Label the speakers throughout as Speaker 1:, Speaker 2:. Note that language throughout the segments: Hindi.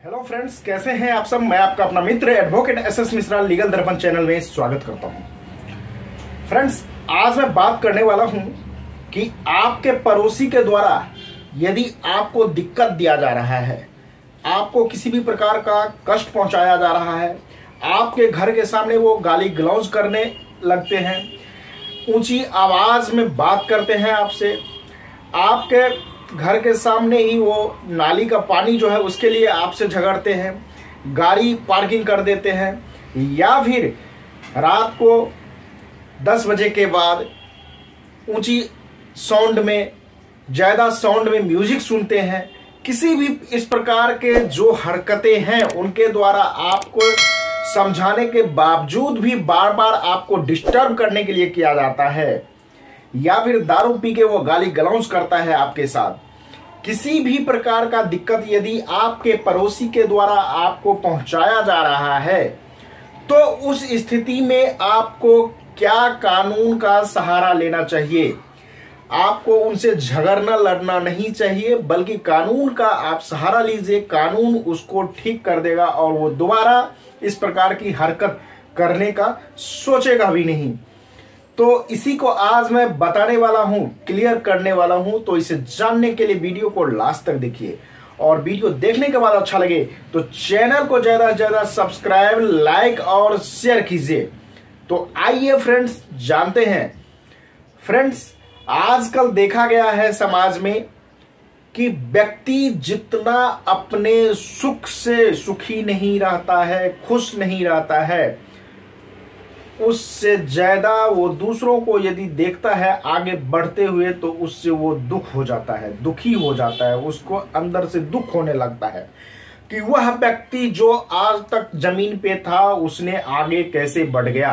Speaker 1: हेलो फ्रेंड्स, कैसे हैं आप सब। मैं आपका अपना मित्र advocate SS Mishra legal Darpan channel में स्वागत करता हूं। फ्रेंड्स, आज मैं बात करने वाला हूं कि आपके पड़ोसी के द्वारा यदि आपको दिक्कत दिया जा रहा है, आपको किसी भी प्रकार का कष्ट पहुंचाया जा रहा है, आपके घर के सामने वो गाली गलौज करने लगते हैं, ऊंची आवाज में बात करते हैं आपसे, आपके घर के सामने ही वो नाली का पानी जो है उसके लिए आपसे झगड़ते हैं, गाड़ी पार्किंग कर देते हैं, या फिर रात को 10 बजे के बाद ऊंची साउंड में, ज़्यादा साउंड में म्यूजिक सुनते हैं। किसी भी इस प्रकार के जो हरकतें हैं उनके द्वारा आपको समझाने के बावजूद भी बार बार आपको डिस्टर्ब करने के लिए किया जाता है, या फिर दारू पी के वो गाली गलौज करता है आपके साथ। किसी भी प्रकार का दिक्कत यदि आपके पड़ोसी के द्वारा आपको पहुंचाया जा रहा है तो उस स्थिति में आपको क्या कानून का सहारा लेना चाहिए। आपको उनसे झगड़ना लड़ना नहीं चाहिए, बल्कि कानून का आप सहारा लीजिए। कानून उसको ठीक कर देगा और वो दोबारा इस प्रकार की हरकत करने का सोचेगा भी नहीं। तो इसी को आज मैं बताने वाला हूं, क्लियर करने वाला हूं। तो इसे जानने के लिए वीडियो को लास्ट तक देखिए, और वीडियो देखने के बाद अच्छा लगे तो चैनल को ज्यादा से ज्यादा सब्सक्राइब, लाइक और शेयर कीजिए। तो आइए फ्रेंड्स, जानते हैं। फ्रेंड्स, आजकल देखा गया है समाज में कि व्यक्ति जितना अपने सुख से सुखी नहीं रहता है, खुश नहीं रहता है, उससे ज्यादा वो दूसरों को यदि देखता है आगे बढ़ते हुए तो उससे वो दुख हो जाता है, दुखी हो जाता है, उसको अंदर से दुख होने लगता है कि वह व्यक्ति जो आज तक जमीन पे था उसने आगे कैसे बढ़ गया।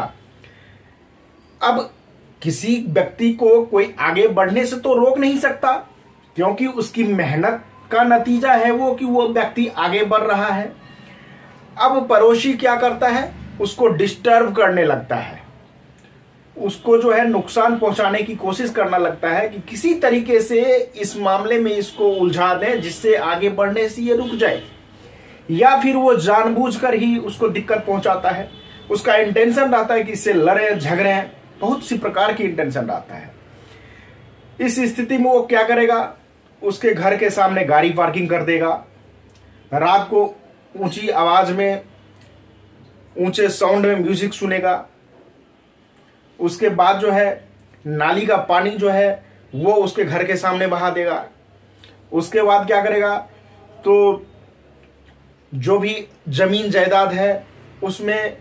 Speaker 1: अब किसी व्यक्ति को कोई आगे बढ़ने से तो रोक नहीं सकता, क्योंकि उसकी मेहनत का नतीजा है वो कि वो व्यक्ति आगे बढ़ रहा है। अब पड़ोसी क्या करता है, उसको डिस्टर्ब करने लगता है, उसको जो है नुकसान पहुंचाने की कोशिश करना लगता है कि किसी तरीके से इस मामले में इसको उलझा दें जिससे आगे बढ़ने से ये रुक जाए, या फिर वो जानबूझकर ही उसको दिक्कत पहुंचाता है। उसका इंटेंशन रहता है कि इससे लड़े झगड़े, बहुत सी प्रकार की इंटेंशन रहता है। इस स्थिति में वो क्या करेगा, उसके घर के सामने गाड़ी पार्किंग कर देगा, रात को ऊंची आवाज में, ऊंचे साउंड में म्यूजिक सुनेगा। उसके बाद जो है नाली का पानी जो है वो उसके घर के सामने बहा देगा। उसके बाद क्या करेगा, तो जो भी जमीन जायदाद है उसमें,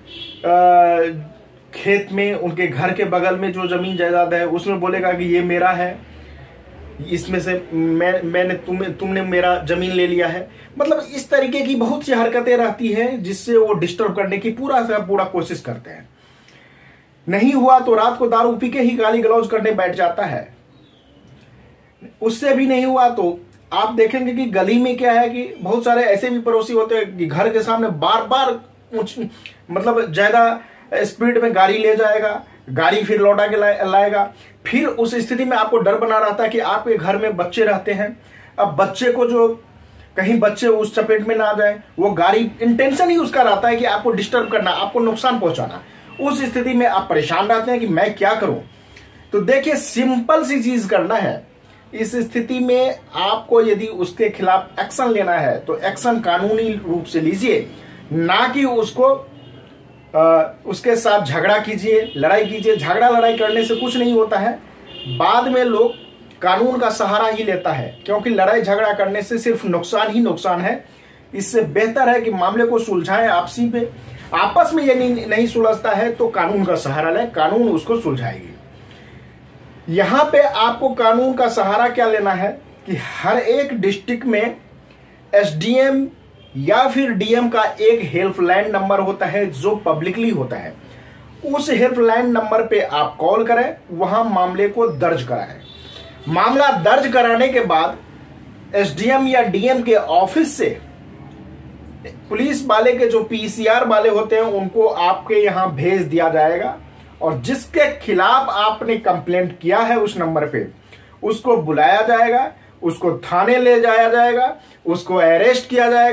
Speaker 1: खेत में, उनके घर के बगल में जो जमीन जायदाद है उसमें बोलेगा कि ये मेरा है, इसमें से मैंने तुमने मेरा जमीन ले लिया है। मतलब इस तरीके की बहुत सी हरकतें रहती हैं जिससे वो डिस्टर्ब करने की पूरा कोशिश करते हैं। नहीं हुआ तो रात को दारू पी के ही गाली गलौज करने बैठ जाता है। उससे भी नहीं हुआ तो आप देखेंगे कि गली में क्या है कि बहुत सारे ऐसे भी पड़ोसी होते हैं कि घर के सामने बार बार मतलब ज्यादा स्पीड में गाड़ी ले जाएगा, गाड़ी फिर लौटा के लाएगा। फिर उस स्थिति में आपको डर बना रहता है कि आपके घर में बच्चे रहते हैं। अब बच्चे को जो कहीं बच्चे उस चपेट में ना आ जाए, वो गाड़ी इंटेंशन ही उसका रहता है कि आपको डिस्टर्ब करना, आपको नुकसान पहुंचाना। उस स्थिति में आप परेशान रहते हैं कि मैं क्या करूं। तो देखिए, सिंपल सी चीज करना है। इस स्थिति में आपको यदि उसके खिलाफ एक्शन लेना है तो एक्शन कानूनी रूप से लीजिए, ना कि उसको उसके साथ झगड़ा कीजिए, लड़ाई कीजिए। झगड़ा लड़ाई करने से कुछ नहीं होता है, बाद में लोग कानून का सहारा ही लेता है, क्योंकि लड़ाई झगड़ा करने से सिर्फ नुकसान ही नुकसान है। इससे बेहतर है कि मामले को सुलझाएं आपसी पे। आपस में यदि नहीं सुलझता है तो कानून का सहारा लें, कानून उसको सुलझाएगी। यहां पे आपको कानून का सहारा क्या लेना है कि हर एक डिस्ट्रिक्ट में एसडीएम या फिर डीएम का एक हेल्पलाइन नंबर होता है जो पब्लिकली होता है। उस हेल्पलाइन नंबर पे आप कॉल करें, वहां मामले को दर्ज कराएं। मामला दर्ज कराने के बाद एसडीएम या डीएम के ऑफिस से पुलिस वाले के जो पीसीआर वाले होते हैं उनको आपके यहां भेज दिया जाएगा, और जिसके खिलाफ आपने कंप्लेंट किया है उस नंबर पे उसको बुलाया जाएगा, उसको थाने ले जाया जाएगा, उसको अरेस्ट किया जाएगा,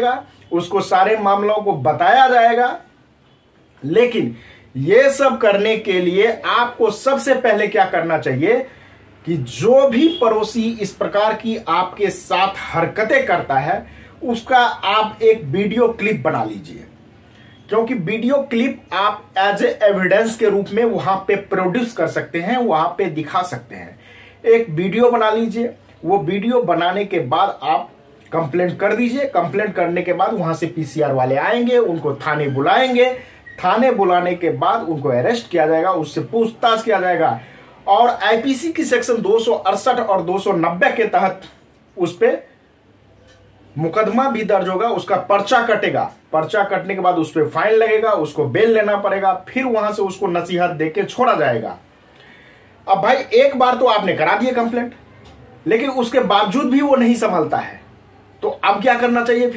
Speaker 1: उसको सारे मामलों को बताया जाएगा। लेकिन ये सब करने के लिए आपको सबसे पहले क्या करना चाहिए कि जो भी पड़ोसी इस प्रकार की आपके साथ हरकतें करता है उसका आप एक वीडियो क्लिप बना लीजिए, क्योंकि वीडियो क्लिप आप एज ए एविडेंस के रूप में वहां पे प्रोड्यूस कर सकते हैं, वहां पे दिखा सकते हैं। एक वीडियो बना लीजिए, वो वीडियो बनाने के बाद आप कंप्लेंट कर दीजिए। कंप्लेंट करने के बाद वहां से पीसीआर वाले आएंगे, उनको थाने बुलाएंगे। थाने बुलाने के बाद उनको अरेस्ट किया जाएगा, उससे पूछताछ किया जाएगा और आईपीसी की सेक्शन 268 और 290 के तहत उस पर मुकदमा भी दर्ज होगा, उसका पर्चा कटेगा। पर्चा कटने के बाद उस पर फाइन लगेगा, उसको बेल लेना पड़ेगा, फिर वहां से उसको नसीहत देके छोड़ा जाएगा। अब भाई एक बार तो आपने करा दिया कंप्लेंट, लेकिन उसके बावजूद भी वो नहीं संभलता है, तो अब क्या करना चाहिए?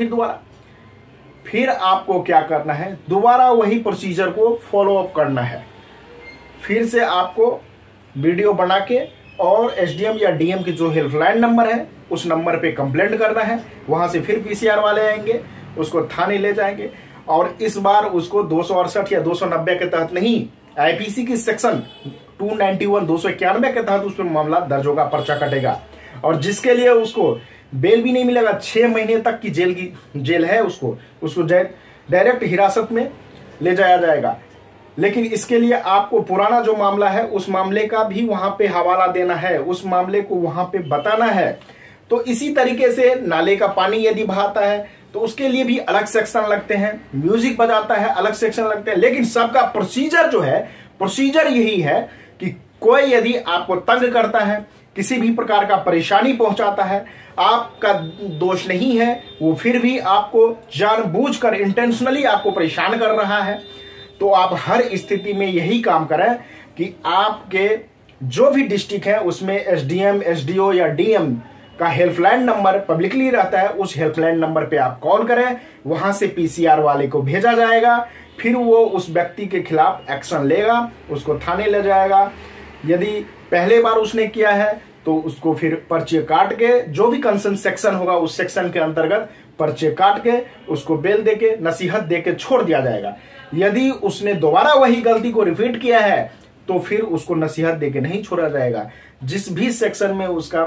Speaker 1: फिर आपको क्या करना है? दोबारा वही प्रोसीजर को फॉलो अप करना है। फिर से आपको वीडियो बना के और एसडीएम या डीएम की जो हेल्पलाइन नंबर है उस नंबर पे कंप्लेंट करना है। वहां से फिर पीसीआर वाले आएंगे, उसको थाने ले जाएंगे और इस बार उसको 268 या 290 के तहत नहीं, आईपीसी की सेक्शन 291 291 के तहत उस पर मामला दर्ज होगा, पर्चा कटेगा और जिसके लिए उसको बेल भी नहीं मिलेगा। 6 महीने तक की जेल है, उसको डायरेक्ट हिरासत में ले जाया जाएगा। लेकिन इसके लिए आपको पुराना जो मामला है उस मामले का भी वहां पे हवाला देना है, उस मामले को वहां पे बताना है। तो इसी तरीके से नाले का पानी यदि बहाता है तो उसके लिए भी अलग सेक्शन लगते हैं, म्यूजिक बजाता है अलग सेक्शन लगते हैं। लेकिन सबका प्रोसीजर जो है, प्रोसीजर यही है कि कोई यदि आपको तंग करता है, किसी भी प्रकार का परेशानी पहुंचाता है, आपका दोष नहीं है, वो फिर भी आपको जानबूझकर इंटेंशनली आपको परेशान कर रहा है, तो आप हर स्थिति में यही काम करें कि आपके जो भी डिस्ट्रिक्ट है उसमें एसडीएम, एसडीओ या डीएम का हेल्पलाइन नंबर पब्लिकली रहता है, उस हेल्पलाइन नंबर पे आप कॉल करें, वहां से पीसीआर वाले को भेजा जाएगा, फिर वो उस व्यक्ति के खिलाफ एक्शन लेगा, उसको थाने ले जाएगा। यदि पहले बार उसने किया है तो उसको फिर पर्चे काट के जो भी कंसर्न सेक्शन होगा उस सेक्शन के अंतर्गत पर्चे काट के उसको बेल देके नसीहत देके छोड़ दिया जाएगा। यदि उसने दोबारा वही गलती को रिपीट किया है तो फिर उसको नसीहत देके नहीं छोड़ा जाएगा। जिस भी सेक्शन में उसका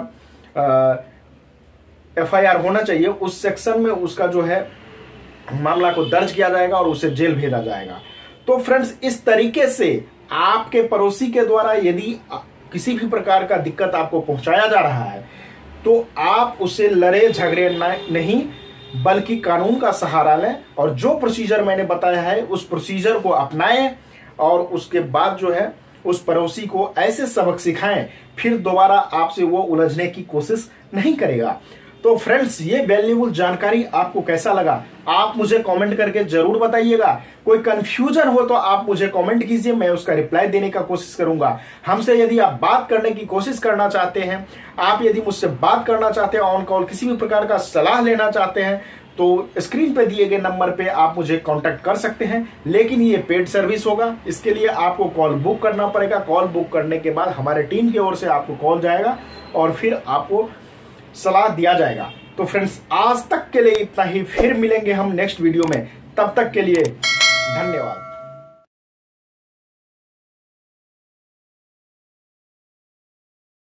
Speaker 1: एफआईआर होना चाहिए उस सेक्शन में उसका जो है मामला को दर्ज किया जाएगा और उसे जेल भेजा जाएगा। तो फ्रेंड्स, इस तरीके से आपके पड़ोसी के द्वारा यदि किसी भी प्रकार का दिक्कत आपको पहुंचाया जा रहा है तो आप उसे लड़े झगड़े नहीं बल्कि कानून का सहारा लें और जो प्रोसीजर मैंने बताया है उस प्रोसीजर को अपनाएं और उसके बाद जो है उस पड़ोसी को ऐसे सबक सिखाएं, फिर दोबारा आपसे वो उलझने की कोशिश नहीं करेगा। तो फ्रेंड्स, ये वैल्यूएबल जानकारी आपको कैसा लगा आप मुझे कमेंट करके जरूर बताइएगा। कोई कंफ्यूजन हो तो आप मुझे कमेंट कीजिए, मैं उसका रिप्लाई देने का कोशिश करूंगा। हमसे यदि आप बात करने की कोशिश करना चाहते हैं, आप यदि मुझसे बात करना चाहते हैं ऑन कॉल, किसी भी प्रकार का सलाह लेना चाहते हैं तो स्क्रीन पे दिए गए नंबर पे आप मुझे कांटेक्ट कर सकते हैं। लेकिन ये पेड सर्विस होगा, इसके लिए आपको कॉल बुक करना पड़ेगा। कॉल बुक करने के बाद हमारे टीम की ओर से आपको कॉल जाएगा और फिर आपको सलाह दिया जाएगा। तो फ्रेंड्स, आज तक के लिए इतना ही, फिर मिलेंगे हम नेक्स्ट वीडियो में। तब तक के लिए धन्यवाद।